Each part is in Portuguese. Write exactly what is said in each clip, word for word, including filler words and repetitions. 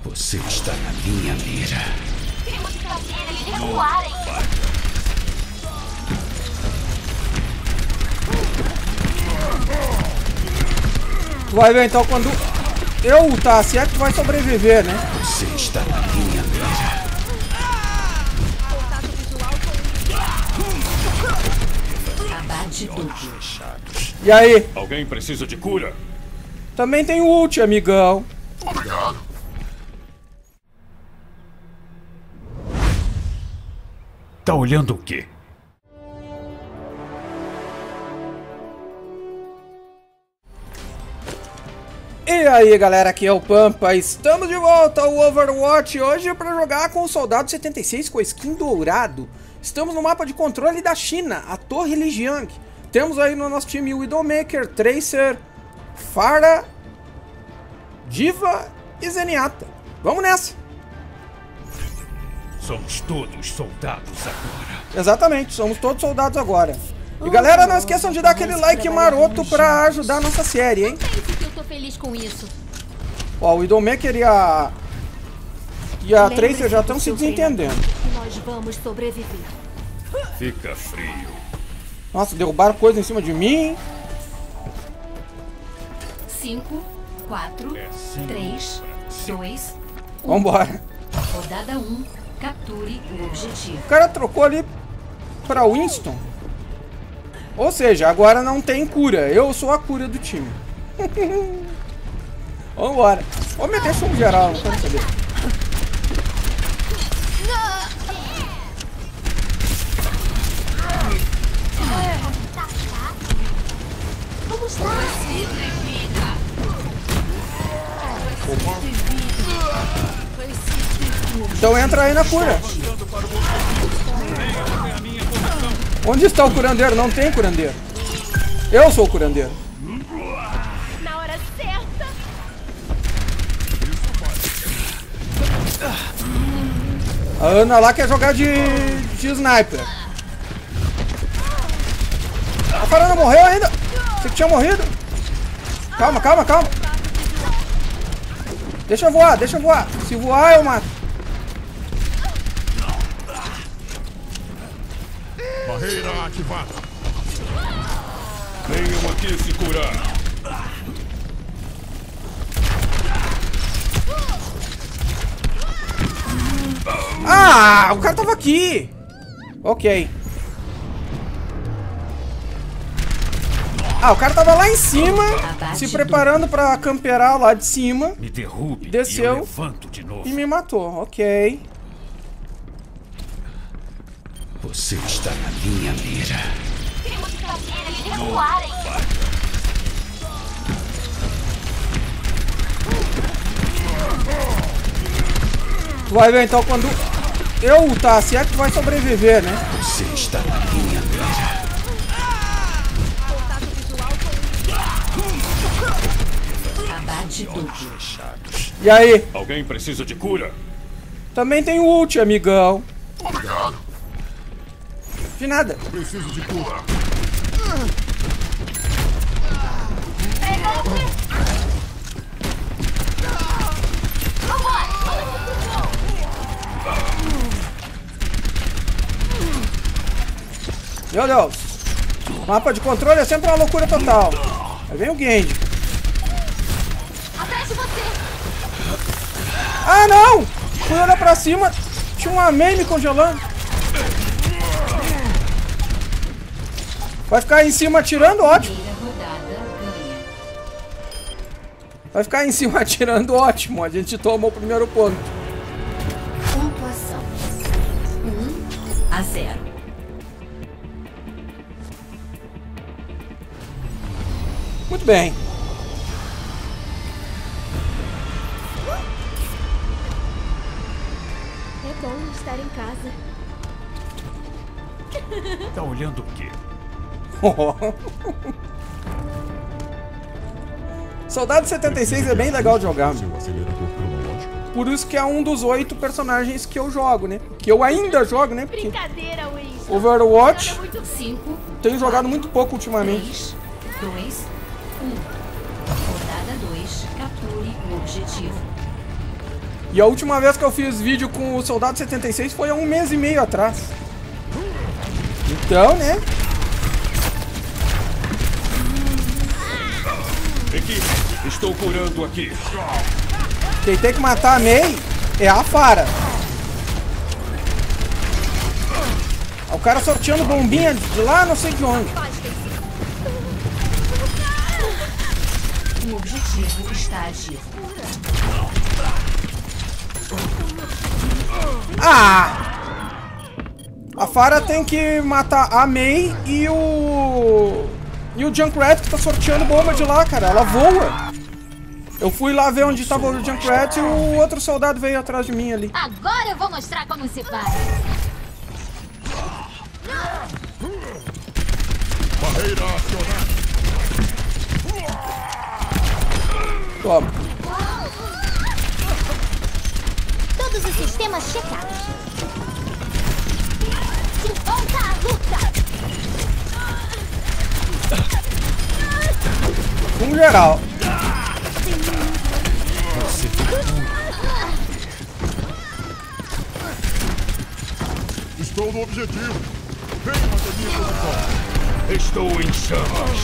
Você está na minha mira. Temos que fazer eles recuarem. Tu vai ver então quando eu ultar, se é que tu vai sobreviver, né? Você está na minha mira. Abate duplo. E aí? Alguém precisa de cura? Também tem ult, amigão. Obrigado. Tá olhando o quê? E aí galera, aqui é o Pampa, estamos de volta ao Overwatch hoje para jogar com o Soldado setenta e seis com a skin dourado. Estamos no mapa de controle da China, a Torre Lijiang. Temos aí no nosso time o Widowmaker, Tracer, Pharah, D.Va e Zenyatta. Vamos nessa! Somos todos soldados agora. Exatamente, somos todos soldados agora. E galera, não esqueçam de dar aquele like maroto para ajudar a nossa série, hein? Eu tô feliz com isso. Ó, o Widowmaker e a... E a Tracer já estão se desentendendo. Nós vamos sobreviver. Fica frio. Nossa, derrubaram coisa em cima de mim. cinco, quatro, três, dois, Vambora. rodada um. Capture o objetivo. O cara trocou ali pra Winston. Ou seja, agora não tem cura. Eu sou a cura do time. Vambora. Vou meter chumbo geral, não quero saber. Vamos lá. Então entra aí na cura. Onde está o curandeiro? Não tem curandeiro. Eu sou o curandeiro. Na hora certa. A Ana lá quer jogar de, de sniper. A Pharah não morreu ainda. Você que tinha morrido. Calma, calma, calma. Deixa eu voar, deixa eu voar. Se voar, eu mato. Barreira ativada. Venham aqui se curar. Ah, o cara tava aqui. Ok. Ah, o cara tava lá em cima, se preparando pra camperar lá de cima. Me derrube Desceu. e eu levanto de novo. E me matou, ok. Você está na minha mira. Temos que fazer eles recuarem. Tu vai ver então quando eu ultar, se é que tu vai sobreviver, né? Você está na minha mira. Abate duplo. E aí? Alguém precisa de cura? Também tem ult, amigão. Obrigado. De nada. Preciso de cura. Meu Deus. Mapa de controle é sempre uma loucura total. Aí vem o Genji. Atrás de você. Ah, não! Fui olhar pra cima, tinha uma Mei me congelando. Vai ficar em cima atirando, ótimo. Primeira rodada ganha. Vai ficar em cima atirando, ótimo. A gente tomou o primeiro ponto. Pontuação: um a zero. Muito bem. É bom estar em casa. Tá olhando o quê? Soldado setenta e seis é bem legal de jogar. Seu acelerador cronológico. Por isso que é um dos oito personagens que eu jogo, né? Que eu ainda jogo, né? Porque Brincadeira, Winston. Overwatch Nada muito cinco, tenho jogado muito pouco ultimamente. três, dois, um. Rodada dois. Capture o objetivo. E a última vez que eu fiz vídeo com o Soldado setenta e seis foi há um mês e meio atrás. Então, né? Equipe, estou curando aqui. Quem tem que matar a Mei é a Pharah. O cara sorteando bombinha de lá não sei de onde. O objetivo está ativo. Ah! A Pharah tem que matar a Mei e o... E o Junkrat que tá sorteando bomba de lá, cara. Ela voa. Eu fui lá ver onde tava o Junkrat e o outro soldado veio atrás de mim ali. Agora eu vou mostrar como se faz. Barreira acionada. Toma. Todos os sistemas checados. De volta à luta. Com geral. Estou no objetivo. Venha até minha posição. Estou em chamas.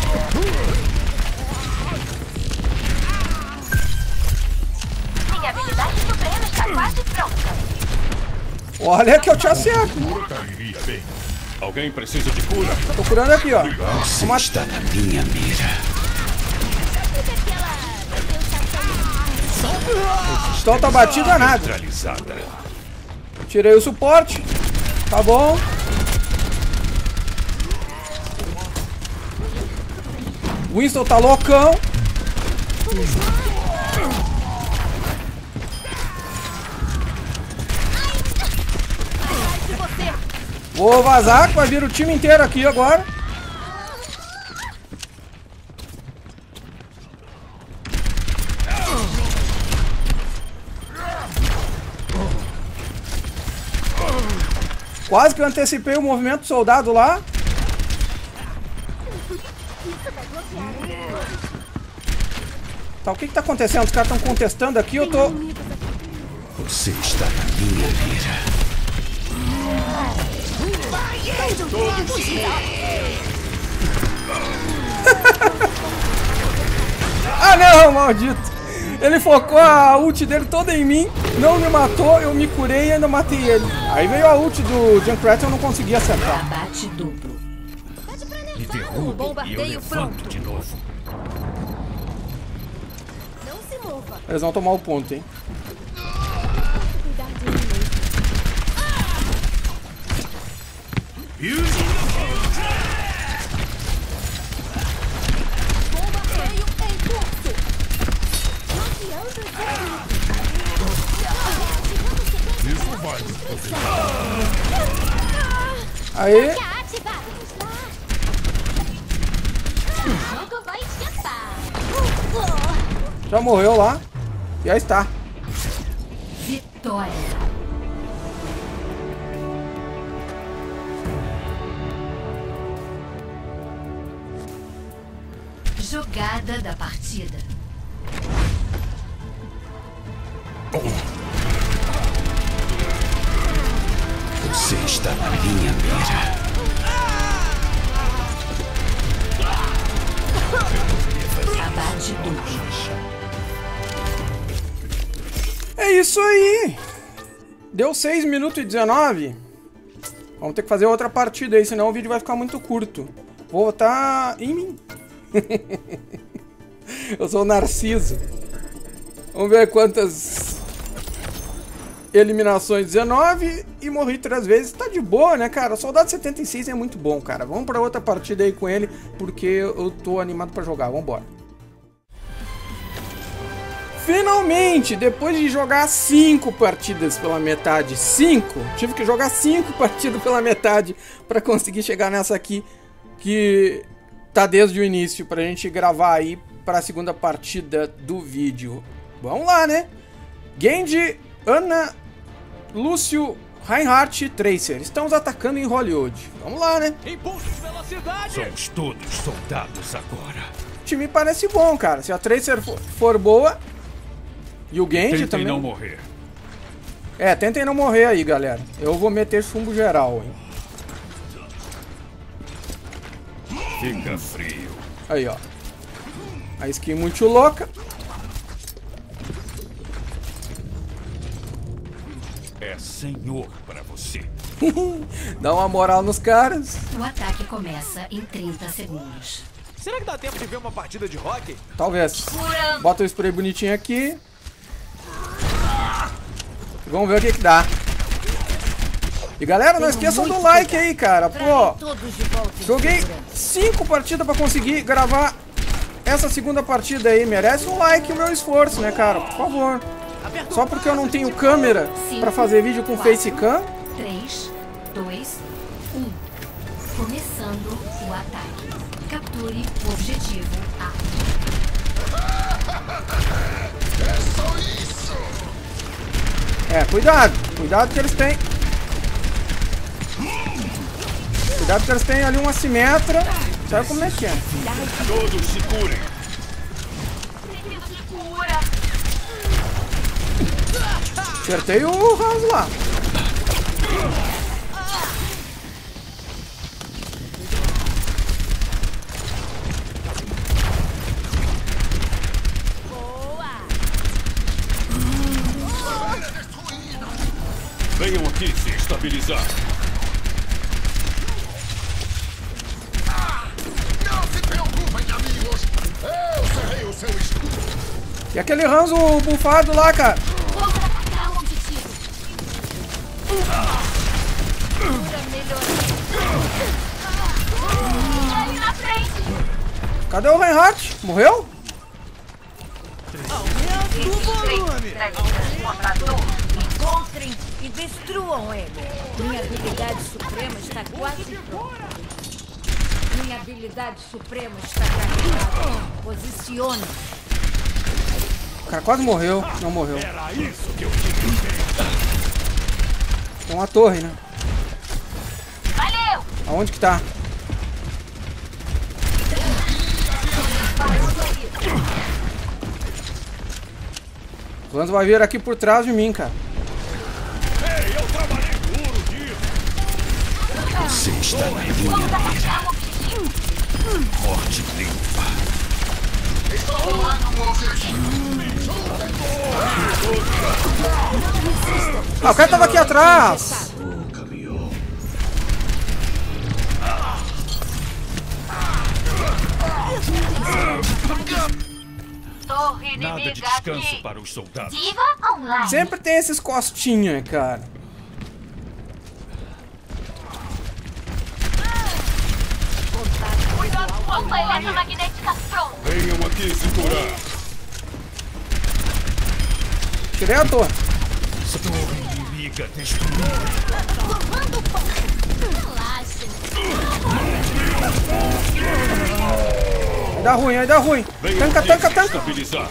Minha habilidade suprema está quase pronta. Olha que eu te acerto. Cairia bem. Alguém precisa de cura? Tô curando aqui, ó. Você está na minha mira. Então tá batida nada. Neutralizada. Tirei o suporte. Tá bom. Winston tá loucão. Vou vazar, que vai vir o time inteiro aqui agora. Quase que eu antecipei o movimento do soldado lá. Tá, o que que tá acontecendo? Os caras estão contestando aqui, eu tô... Você está na minha mira. Ah não, maldito! Ele focou a ult dele toda em mim, não me matou, eu me curei e ainda matei ele. Aí veio a ult do Junkrat e eu não consegui acertar. Abate duplo. Me derrubo e eu levanto de novo. Não se mova. Eles vão tomar o ponto, hein? Cuidar de mim mesmo. Bombardeio em curso. Bloqueando Isso vai. Aí, ativado. O jogo vai esquentar. já morreu lá. E aí está. Vitória. Jogada da partida. Você está na minha mira. Abate duplo. É isso aí. Deu seis minutos e dezenove. Vamos ter que fazer outra partida aí, senão o vídeo vai ficar muito curto. Vou votar em mim. Eu sou o Narciso. Vamos ver quantas eliminações. dezenove e morri três vezes. Tá de boa, né, cara? Soldado setenta e seis é muito bom, cara. Vamos pra outra partida aí com ele, porque eu tô animado pra jogar. Vambora. Finalmente, depois de jogar cinco partidas pela metade, cinco, tive que jogar cinco partidas pela metade pra conseguir chegar nessa aqui, que tá desde o início, pra gente gravar aí pra segunda partida do vídeo. Vamos lá, né? Genji, Ana, Lúcio, Reinhardt e Tracer. Estamos atacando em Hollywood. Vamos lá, né? Impulso de velocidade! Somos todos soldados agora. O time parece bom, cara. Se a Tracer for, for boa, E o Genji Tentem também. não morrer. É, tentem não morrer aí, galera. Eu vou meter chumbo geral, hein. Fica frio. Aí, ó. A skin muito louca. É senhor pra você. Dá uma moral nos caras. O ataque começa em trinta segundos. Será que dá tempo de ver uma partida de hockey? Talvez. Bota o spray bonitinho aqui. Vamos ver o que que dá. E galera, não esqueçam do like aí, cara. Pô, joguei cinco partidas pra conseguir gravar essa segunda partida aí. Merece um like o meu esforço, né, cara? Por favor. Só porque eu não tenho câmera pra fazer vídeo com facecam. três, dois, um. Começando o ataque. Capture o objetivo A. É, cuidado. Cuidado que eles têm... Cuidado que eles têm ali uma simetra. Sabe como é que é? Todos se curem. Preciso de cura. Acertei o Hans lá. Venham aqui se estabilizar. Não se preocupem, amigos. Eu serei o seu escudo. E aquele Hans, o bufado lá, cara? Vamos atacar o objetivo. Cura melhorada. Ali na frente. Cadê o Reinhardt? Morreu? Encontrem e destruam ele. Minha habilidade suprema está quase pronta. Minha habilidade suprema está carregada. Posicione. O cara quase morreu. Não morreu. Era isso que eu tinha. Tem uma torre, né? Valeu. Aonde que tá? O Hans vai vir aqui por trás de mim, cara. Ei, eu trabalhei duro disso. Você está na linha mira. Morte limpa. Estou rolando um objetivo. Ah, o cara tava aqui atrás. Torre Nada de inimiga descanso aqui. para os soldados. Diva online. Sempre tem esses costinhas, cara. Cuidado com a bomba eletromagnética pronta. Venham aqui se curar. Tirei a torre. Torre inimiga destruída. Aí dá ruim, aí dá ruim. Venham Tanca, aqui tanca, se tanca. estabilizar.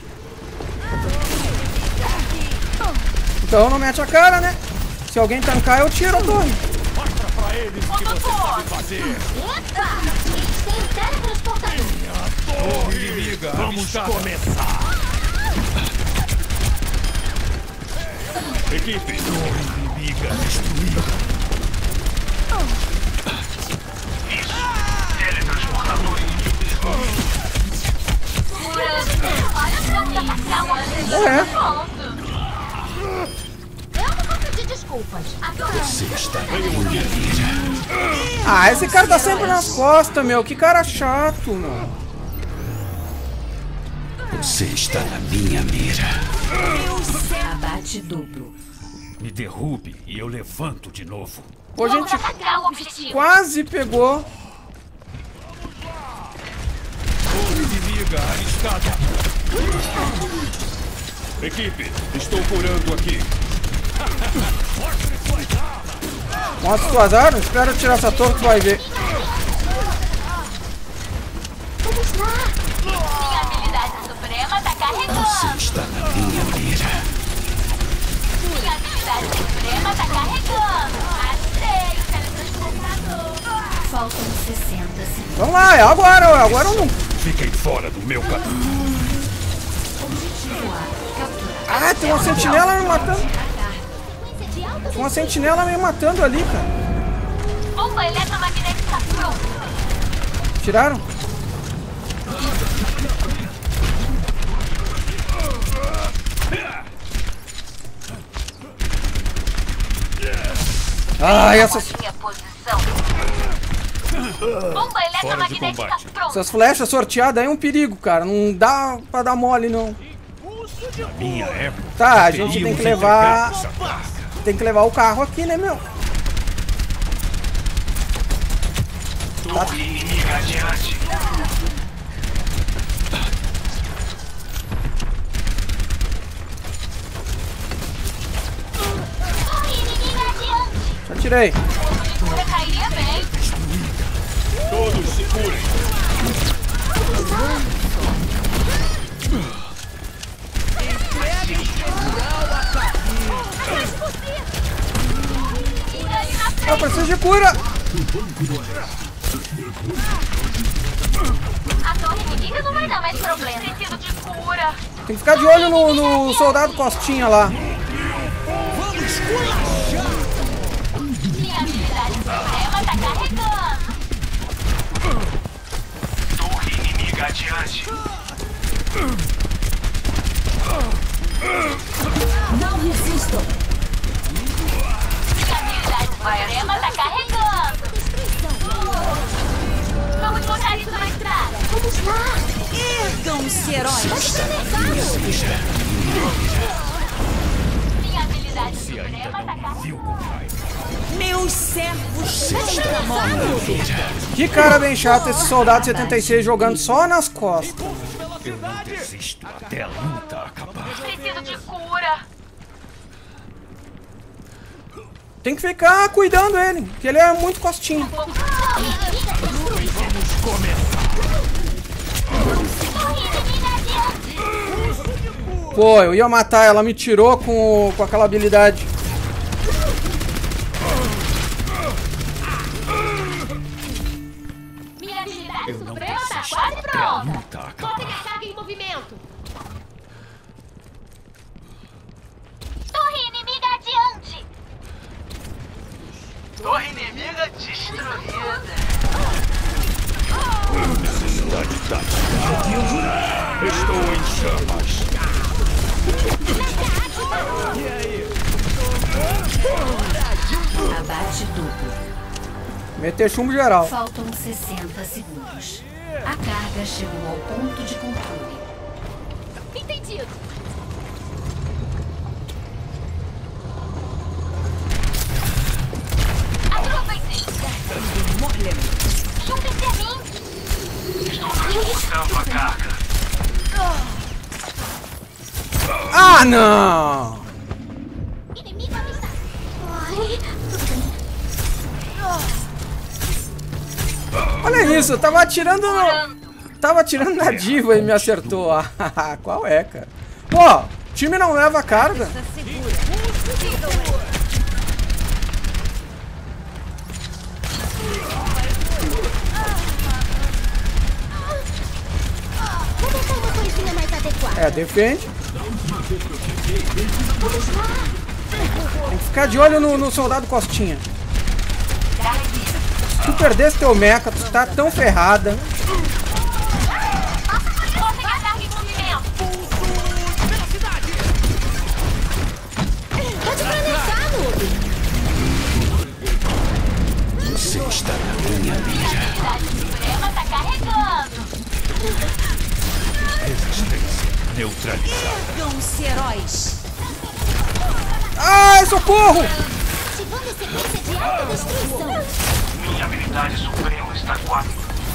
Então não mete a cara, né? Se alguém tancar, eu tiro a torre. Mostra pra eles o que você sabe fazer. Eita! Eles têm teletransportador. Torre inimiga. Vamos começar. Equipe. Torre inimiga destruída. É. Eu não vou pedir desculpas. Agora. Você está na linha mira. Ah, esse cara tá sempre nas costas, meu. Que cara chato, meu. Você está na minha mira. Abate duplo. Me derrube e eu levanto de novo. Pô, Vamos gente, atacar o objetivo. quase pegou. Torre inimiga alistada. Equipe, estou curando aqui. Mostra suas armas. Espera eu tirar essa torre que tu vai ver. Vamos lá. Minha habilidade suprema tá carregando. Você está na linha mira. Minha habilidade suprema tá carregando. Achei o teletransportador. Faltam sessenta segundos. Vamos lá, é agora, agora ou não. Fiquem fora do meu caminho. Objetivo A capturado. Ah, tem uma sentinela me matando. Tem uma sentinela me matando ali, cara. Bomba eletromagnética pronta. Tiraram? Ai, essas... Minha posição. Bomba eletromagnética pronta. Essas flechas sorteadas aí é um perigo, cara. Não dá pra dar mole, não. Na minha época, Tá, a gente tem teríamos que levar... entregado essa placa. Tem que levar o carro aqui, né, meu? Torre inimiga adiante. Torre inimiga adiante. Já tirei. Você cairia bem. Todos se curem. Eu preciso de cura. A torre inimiga não vai dar mais problema. Preciso de cura. Tem que ficar de olho no, no soldado Costinha lá. Minha habilidade suprema tá carregando. Torre inimiga adiante. Não resistam. Minha habilidade suprema tá carregando. Vamos botar isso na estrada. Vamos lá. Ergam-se, heróis. Minha habilidade suprema tá carregando. Meus servos estão mortos. Que cara bem chato esse soldado setenta e seis jogando só nas costas. Eu não desisto até a luta acabar. Preciso de cura. Tem que ficar cuidando ele, que ele é muito costinho. Torre inimiga adiante. Pô, eu ia matar, ela me tirou com, com aquela habilidade. Minha habilidade Eu não suprema tá desisto quase até a pronta. luta acabar. Ataque em movimento. Torre inimiga adiante. Torre inimiga destruída. Necessidade tática. Estou em chamas. Abate duplo. Meter chumbo geral. Faltam sessenta segundos. A carga chegou ao ponto de controle. Entendido. Aproveitem. Juntem-se a mim. Estou transportando a carga. Ah, não! Inimigo avistado. Ai, tudo bem. Olha isso, eu tava atirando no... Tava atirando na diva e me acertou. Ah, qual é, cara? Pô, o time não leva carga. Vou botar uma coisinha mais adequada. É, defende. Tem que ficar de olho no, no soldado Costinha. Se tu perdesse teu mecha, tu tá tão ferrada. Bota a carga em movimento. Pode planejar, noob. Você está na minha mira. A habilidade suprema tá carregando. Resistência neutralizada. Ergam-se, heróis. Ai, socorro! Ativando a sequência de autodestruição. Minha habilidade suprema está quase.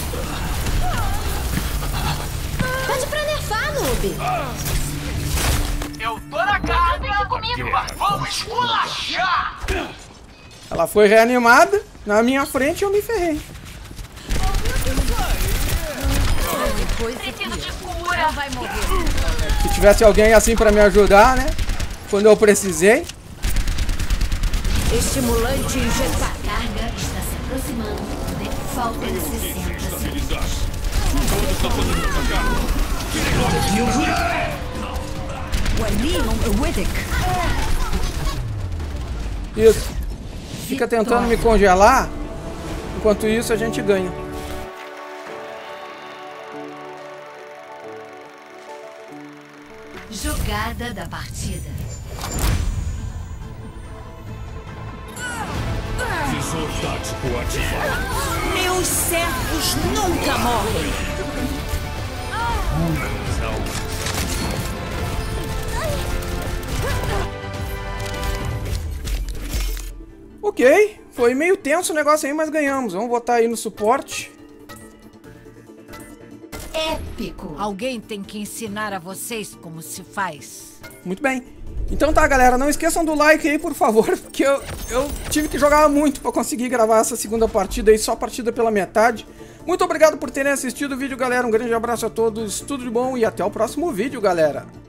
Pode planejar, noob. Eu tô na carga. Comigo. Vamos esculachar. Ela foi reanimada. Na minha frente eu me ferrei. Preciso de cura. Vai morrer. Se tivesse alguém assim pra me ajudar, né? Quando eu precisei. Estimulante injetar. A carga está se aproximando. De- Faltam sessenta segundos. Estabilizar. Todos avançando a carga. Isso. Fica tentando me congelar. Enquanto isso, a gente ganha. Jogada da partida. Visor tático ativado. Meus servos nunca morrem. Ok, foi meio tenso o negócio aí, mas ganhamos. Vamos botar aí no suporte. Épico. Alguém tem que ensinar a vocês como se faz. Muito bem. Então tá, galera, não esqueçam do like aí, por favor, porque eu, eu tive que jogar muito pra conseguir gravar essa segunda partida aí, só partida pela metade. Muito obrigado por terem assistido o vídeo, galera. Um grande abraço a todos, tudo de bom e até o próximo vídeo, galera.